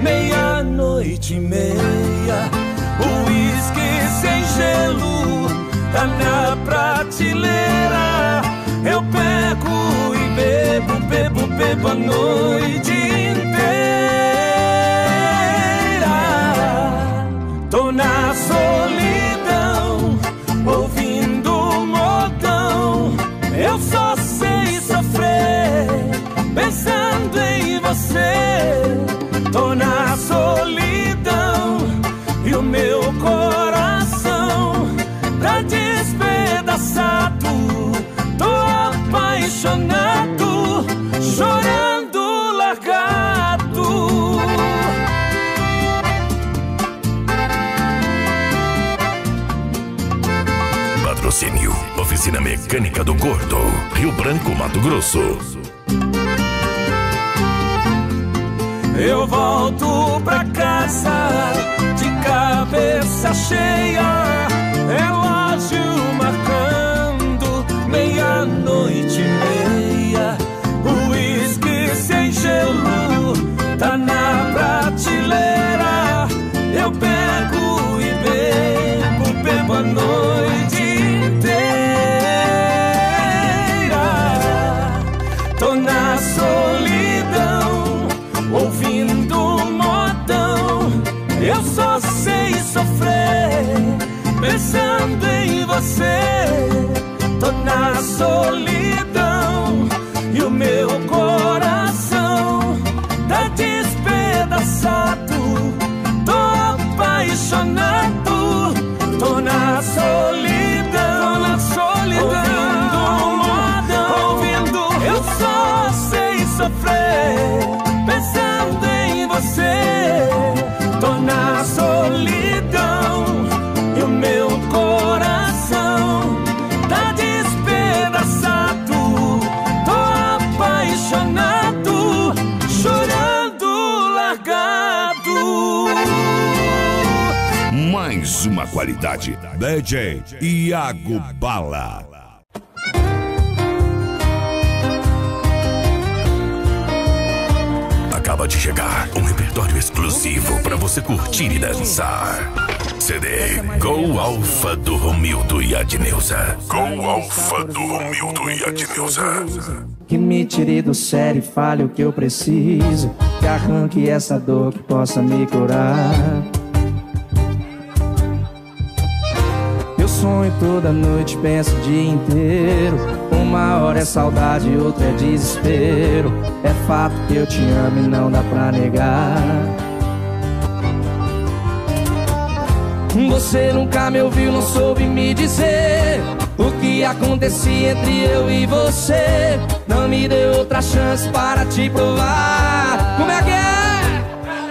00:30. O uísque sem gelo tá na prateleira. Eu pego e bebo, bebo, bebo a noite inteira. Tô na solidão, ouvindo modão. Eu só sei sofrer pensando em você. Tô na solidão e o meu coração tá despedaçado. Tô apaixonado, chorando largado. Patrocínio Oficina Mecânica do Gordo, Rio Branco, Mato Grosso. Eu volto pra casa de cabeça cheia, relógio marcando 00:30. O uísque sem gelo tá na prateleira. Eu pego e bebo a noite inteira. Tô na solidão, ouvindo modão. Eu só sei sofrer, pensando em você. Tô na solidão e o meu coração tá despedaçado. Tô apaixonado, tô na solidão, ouvindo. Eu só sei sofrer, pensando em você. Tô na solidão e o meu coração tá despedaçado. Tô apaixonado, chorando largado. Mais uma qualidade. DJ Iago Bala. Acaba de chegar um repertório exclusivo pra você curtir e dançar. CD Go Alfa do Romildo e Adneuza. Go Alfa do Romildo e Adneuza. Que me tire do sério e fale o que eu preciso, que arranque essa dor, que possa me curar. Eu sonho toda noite, penso o dia inteiro. Uma hora é saudade, outra é desespero. É fato que eu te amo e não dá pra negar. Você nunca me ouviu, não soube me dizer o que acontecia entre eu e você. Não me deu outra chance para te provar. Como é que é?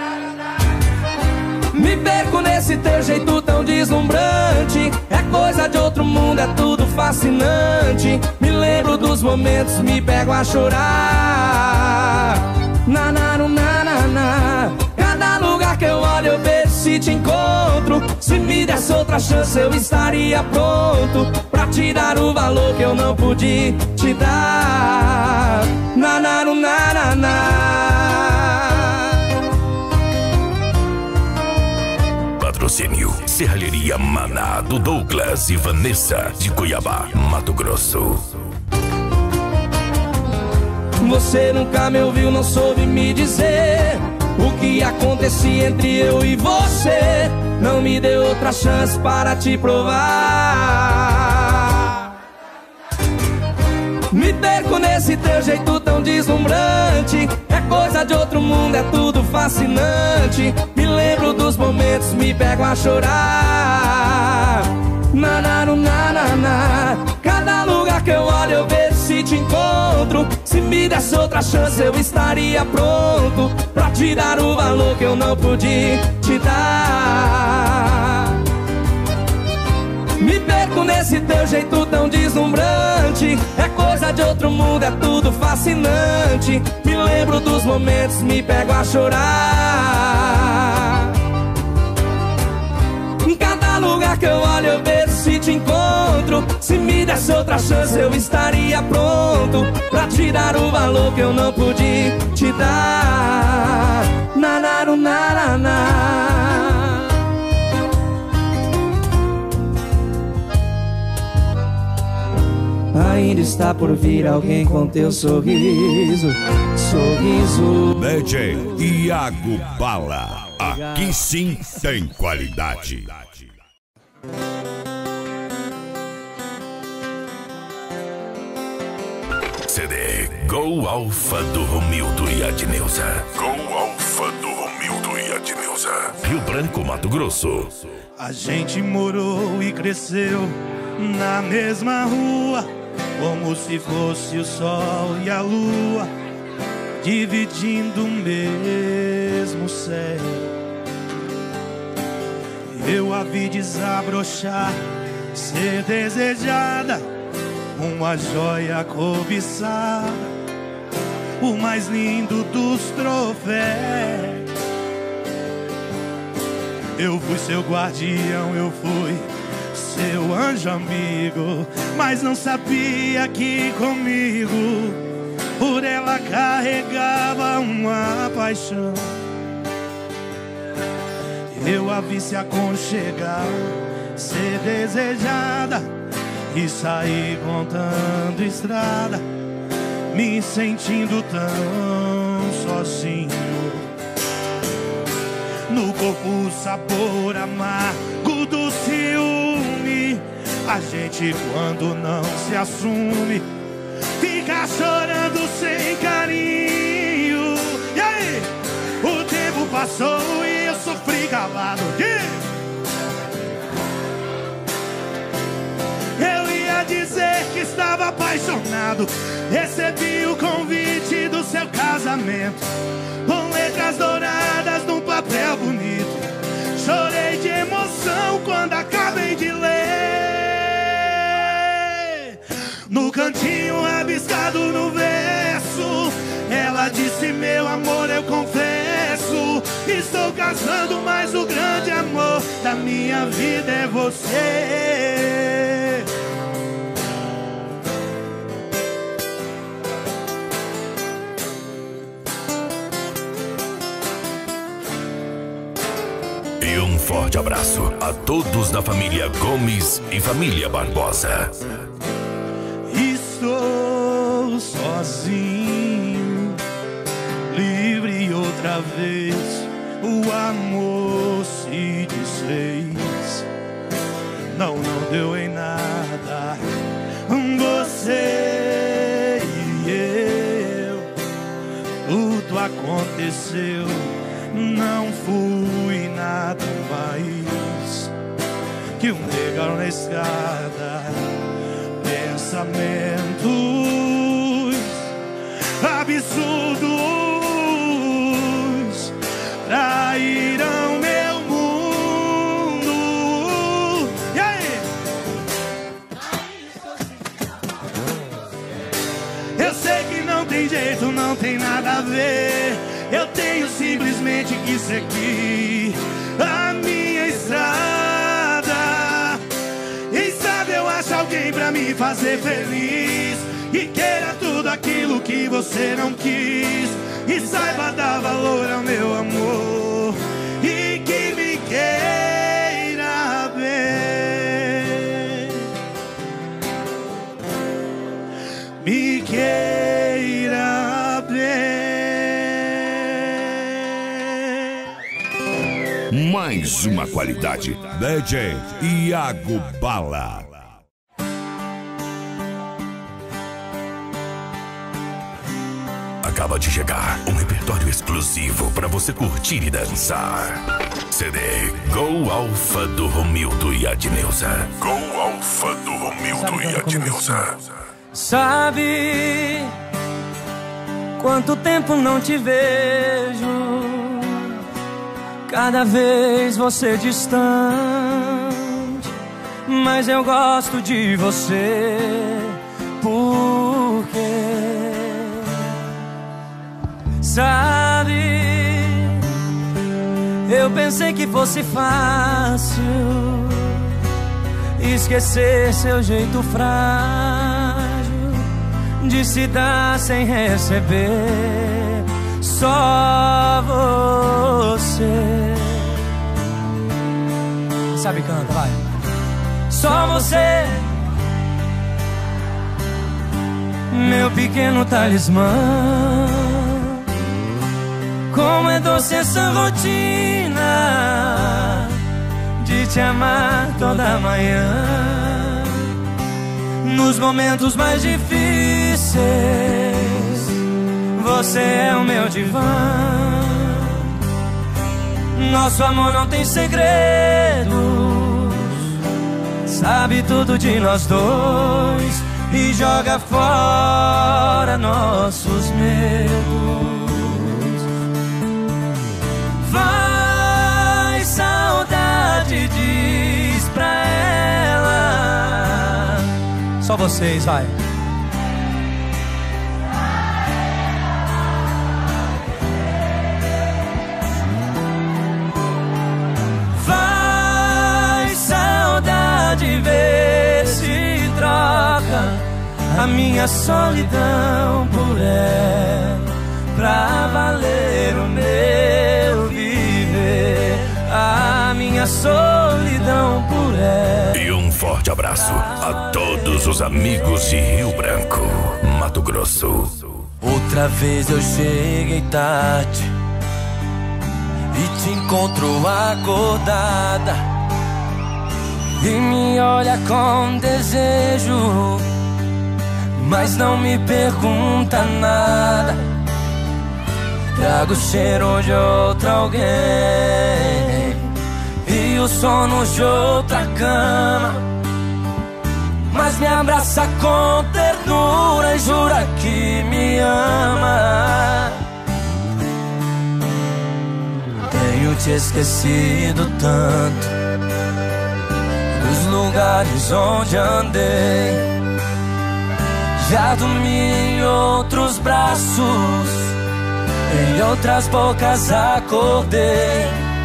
Me perco nesse teu jeito tão deslumbrante. É coisa de outro mundo, é tudo fascinante. Me lembro dos momentos, me pego a chorar. Na, na, na, na, na. Cada lugar que eu olho eu vejo se te encontro. Se me desse outra chance eu estaria pronto pra te dar o valor que eu não pude te dar. Na, na, na, na, na. Patrocínio Serralheria Maná do Douglas e Vanessa de Cuiabá, Mato Grosso. Você nunca me ouviu, não soube me dizer o que acontecia entre eu e você. Não me deu outra chance para te provar. Me perco nesse teu jeito tão deslumbrante. É coisa de outro mundo, é tudo fascinante. Me lembro dos momentos, me pego a chorar. Na, na, na, na, na. Cada lugar que eu olho eu vejo se te encontro. Se me desse outra chance eu estaria pronto pra te dar o valor que eu não pude te dar. Me perco nesse teu jeito tão deslumbrante. É coisa de outro mundo, é tudo fascinante. Me lembro dos momentos, me pego a chorar. Em cada lugar que eu olho eu vejo se te encontro. Se me desse outra chance eu estaria pronto pra te dar o valor que eu não pude te dar. Na, na, na, na, na. Ainda está por vir alguém com teu sorriso. Sorriso. DJ Iago Bala. Aqui sim tem qualidade. CD Go Alfa do Romildo e Adneuza. Go Alfa do Romildo e Adneuza. Rio Branco, Mato Grosso. A gente morou e cresceu na mesma rua, como se fosse o sol e a lua, dividindo o mesmo céu. Eu a vi desabrochar ser desejada, uma joia cobiçada, o mais lindo dos troféus. Eu fui seu guardião, eu fui seu anjo amigo, mas não sabia que comigo por ela carregava uma paixão. Eu a vi se aconchegar, ser desejada e sair contando estrada, me sentindo tão sozinho. No corpo o sabor amargo do ciúme, a gente quando não se assume fica chorando sem carinho. E aí? O tempo passou e eu sofri calado. Eu ia dizer que estava apaixonado, recebi o convite do seu casamento, com letras douradas num papel bonito. Chorei de emoção quando acabei de ler. No cantinho rabiscado no verso, ela disse: meu amor, eu confesso, estou casando, mas o grande amor da minha vida é você. E um forte abraço a todos da família Gomes e família Barbosa. Estou sozinho, livre outra vez, o amor se desfez. Não deu em nada, você e eu, tudo aconteceu, não fui nada mais que um degrau na escada. Pensamentos absurdos trairão meu mundo. E aí? Eu sei que não tem jeito, não tem nada a ver. Eu tenho simplesmente que seguir a minha estrada. Quem sabe eu acho alguém pra me fazer feliz e queira tudo aquilo que você não quis, e saiba dar valor ao meu amor e que me queira bem, me queira bem. Mais uma qualidade, DJ Iago Bala. Acaba de chegar um repertório exclusivo para você curtir e dançar. CD Go Alfa do Romildo e Adneuza. Go Alfa do Romildo e Adneuza. Sabe quanto tempo não te vejo, cada vez você distante, mas eu gosto de você. Por quê? Sabe, eu pensei que fosse fácil esquecer seu jeito frágil de se dar sem receber. Só você. Sabe, canta, vai. Só você, meu pequeno talismã. Como é doce essa rotina de te amar toda manhã, nos momentos mais difíceis. Você é o meu divã. Nosso amor não tem segredos, sabe tudo de nós dois e joga fora nossos medos. Vai, saudade, diz pra ela Só vocês, vai. Vai, saudade, vê se troca a minha solidão por ela, pra valer o meu viver. A minha solidão por ela. E um forte abraço a todos os amigos de Rio Branco, Mato Grosso. Outra vez eu cheguei tarde e te encontro acordada e me olha com desejo, mas não me pergunta nada. Trago o cheiro de outro alguém e o sono de outra cama, mas me abraça com ternura e jura que me ama. Tenho te esquecido tanto dos lugares onde andei, já dormi em outros braços, em outras bocas acordei.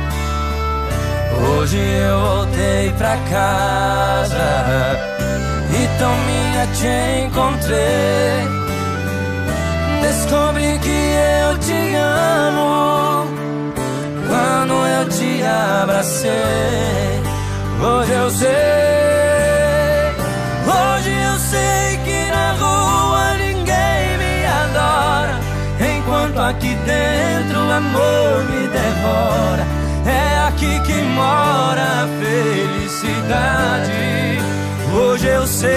Hoje eu voltei pra casa e tão minha te encontrei. Descobri que eu te amo quando eu te abracei. Hoje eu sei, hoje eu sei que na rua ninguém me adora, enquanto aqui dentro o amor me devora. É aqui que mora a felicidade. Hoje eu sei,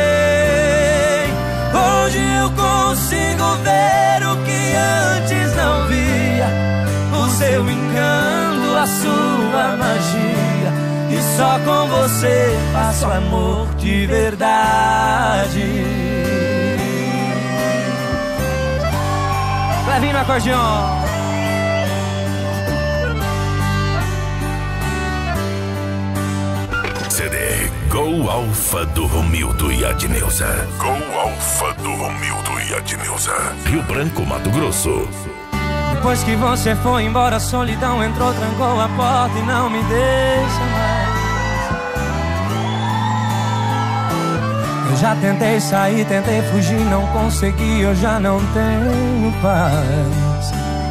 hoje eu consigo ver o que antes não via, o seu encanto, a sua magia, e só com você faço amor de verdade. Levinho no acordeon. CD Gol Alfa do Romildo e Adneuza. Gol Alfa do Romildo e Adneuza. Rio Branco, Mato Grosso. Depois que você foi embora, a solidão entrou, trancou a porta e não me deixa mais. Eu já tentei sair, tentei fugir, não consegui, eu já não tenho paz.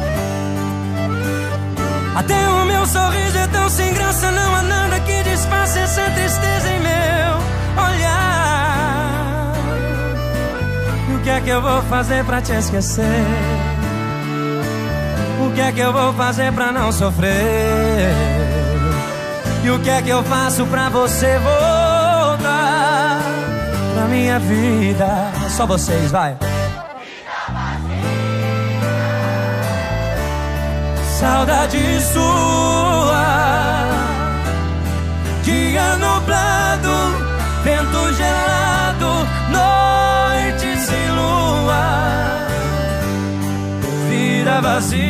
Até o meu sorriso é tão sem graça, não há nada que disfarce essa tristeza em meu olhar. E o que é que eu vou fazer pra te esquecer? O que é que eu vou fazer pra não sofrer? E o que é que eu faço pra você voltar pra minha vida? Só vocês, vai. Saudade sua, dia nublado, vento gelado, noites e lua, vida vazia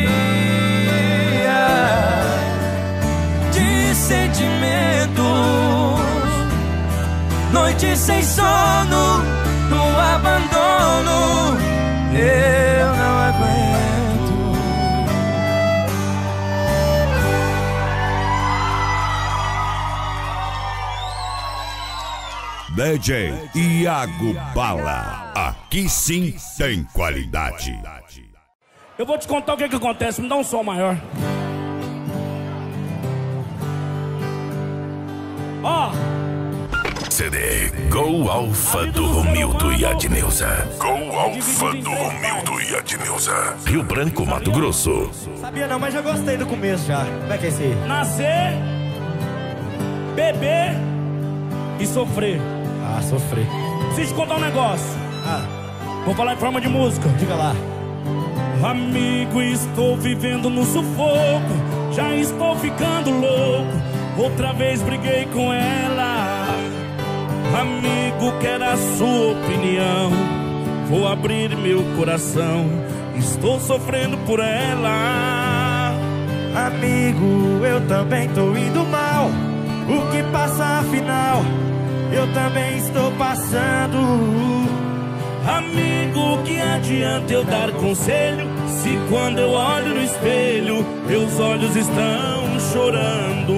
de sentimentos, noites sem sono, no abandono, eu não aguento. DJ Iago Bala. Aqui sim tem qualidade. Eu vou te contar o que acontece, me dá um som maior. Ó. CD Gol Alfa do Romildo e Adneuza. Gol Alfa do Romildo e Adneuza. Rio Branco, Mato Grosso. Sabia não, mas já gostei do começo já. Como é que é esse aí? Nascer, beber e sofrer. Ah, sofrer. Preciso te contar um negócio. Vou falar em forma de música. Diga lá. Amigo, estou vivendo no sufoco, já estou ficando louco, outra vez briguei com ela. Amigo, quero a sua opinião, vou abrir meu coração, estou sofrendo por ela. Amigo, eu também tô indo mal, o que passa afinal? eu também estou passando. Amigo, que adianta eu dar conselho se quando eu olho no espelho meus olhos estão chorando?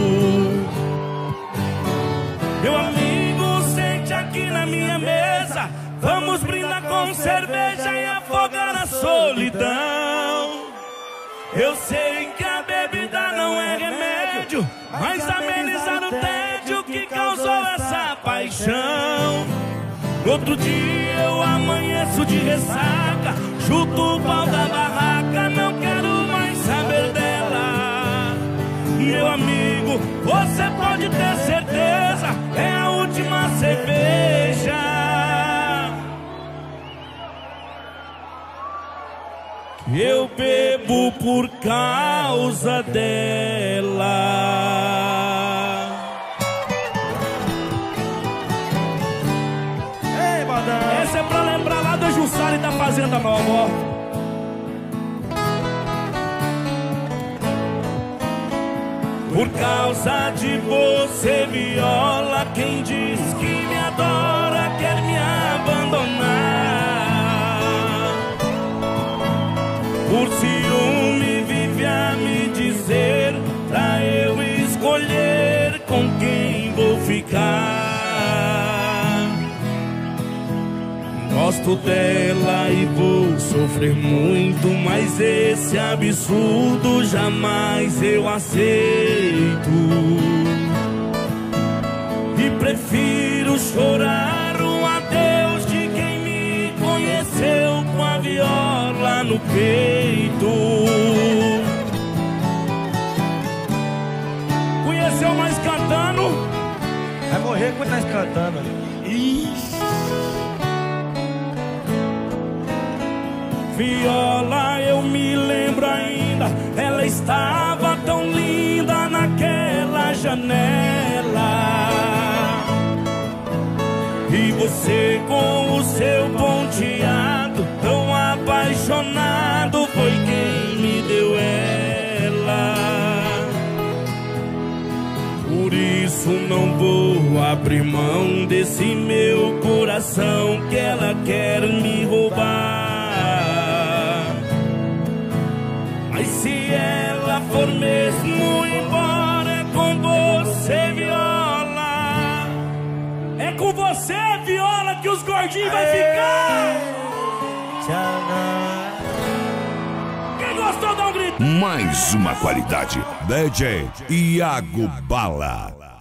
Meu amigo, sente aqui na minha mesa, vamos brindar com cerveja e afogar a solidão. Eu sei que a bebida não é remédio, mas amenizar o tédio que causou essa paixão. No outro dia eu amanheço de ressaca, chuto o pau da barraca, não quero mais saber dela. Meu amigo, você pode ter certeza, é a última cerveja que eu bebo por causa dela. Essa é pra lembrar lá da Jussara e da Fazenda Nova, ó. Por causa de você, viola, quem diz que me adora quer me abandonar. Por ciúme vive a me dizer pra eu escolher com quem vou ficar. Gosto dela e vou sofrer muito, mas esse absurdo jamais eu aceito. E prefiro chorar o adeus de quem me conheceu com a viola no peito. Conheceu nós cantando? Vai morrer com nós cantando. Ixi. Viola, eu me lembro ainda, ela estava tão linda naquela janela. E você com o seu ponteado, tão apaixonado, foi quem me deu ela. Por isso não vou abrir mão desse meu coração que ela quer me roubar. Mas se ela for mesmo embora, é com você, viola. É com você, viola, que os gordinhos vai ficar. Quem gostou, dá um grito. Mais uma qualidade. DJ Iago Bala.